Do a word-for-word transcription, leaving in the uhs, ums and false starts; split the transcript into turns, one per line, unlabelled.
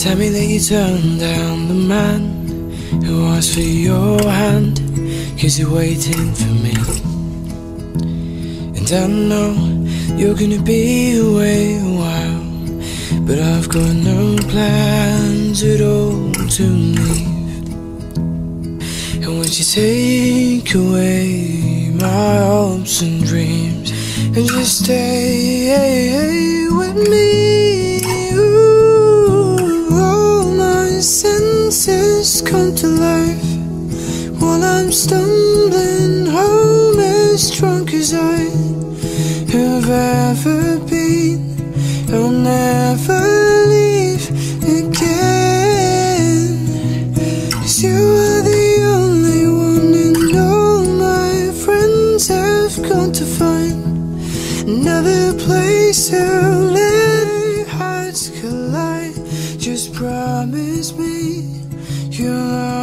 Tell me that you turned down the man who asked for your hand, 'cause you're waiting for me. And I know you're gonna be away a while, but I've got no plans at all to leave. And would you take away my hopes and dreams and just stay with me? Ooh, all my senses come to life while I'm stumbling home as drunk as I have ever been. I'll never leave again, 'cause you are the only one, and all my friends have gone to find another place to let hearts collide. Just promise me you'll